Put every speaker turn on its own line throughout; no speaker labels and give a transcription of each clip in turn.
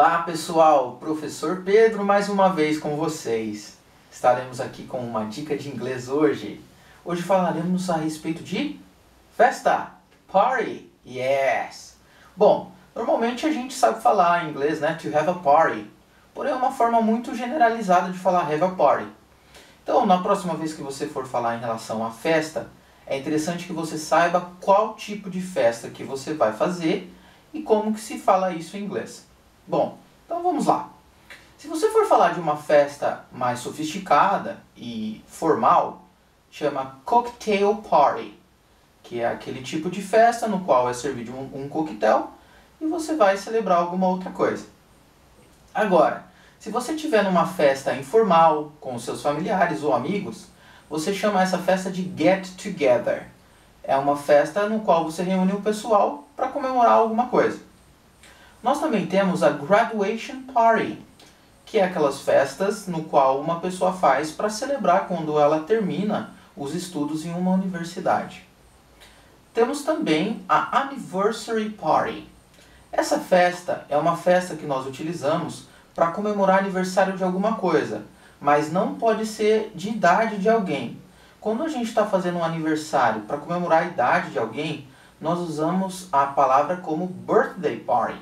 Olá pessoal, professor Pedro mais uma vez com vocês. Estaremos aqui com uma dica de inglês hoje. Hoje falaremos a respeito de festa, party, yes. Bom, normalmente a gente sabe falar em inglês, né, to have a party. Porém é uma forma muito generalizada de falar have a party. Então, na próxima vez que você for falar em relação à festa, é interessante que você saiba qual tipo de festa que você vai fazer e como que se fala isso em inglês. Bom, então vamos lá. Se você for falar de uma festa mais sofisticada e formal, chama cocktail party, que é aquele tipo de festa no qual é servido um coquetel e você vai celebrar alguma outra coisa. Agora, se você estiver numa festa informal, com seus familiares ou amigos, você chama essa festa de get together. É uma festa no qual você reúne o pessoal para comemorar alguma coisa. Nós também temos a graduation party, que é aquelas festas no qual uma pessoa faz para celebrar quando ela termina os estudos em uma universidade. Temos também a anniversary party. Essa festa é uma festa que nós utilizamos para comemorar aniversário de alguma coisa, mas não pode ser de idade de alguém. Quando a gente está fazendo um aniversário para comemorar a idade de alguém, nós usamos a palavra como birthday party.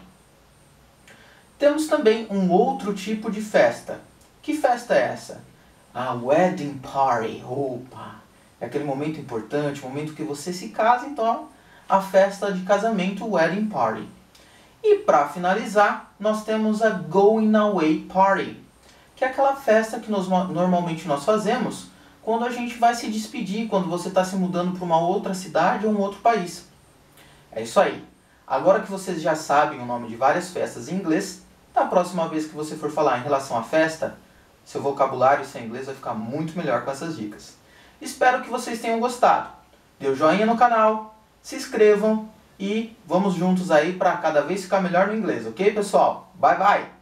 Temos também um outro tipo de festa. Que festa é essa? A wedding party. Opa! É aquele momento importante, o momento que você se casa, então a festa de casamento, wedding party. E para finalizar, nós temos a going away party, que é aquela festa que normalmente nós fazemos quando a gente vai se despedir, quando você está se mudando para uma outra cidade ou um outro país. É isso aí. Agora que vocês já sabem o nome de várias festas em inglês, da próxima vez que você for falar em relação à festa, seu vocabulário e seu inglês vai ficar muito melhor com essas dicas. Espero que vocês tenham gostado. Dê o joinha no canal, se inscrevam e vamos juntos aí para cada vez ficar melhor no inglês, ok pessoal? Bye bye!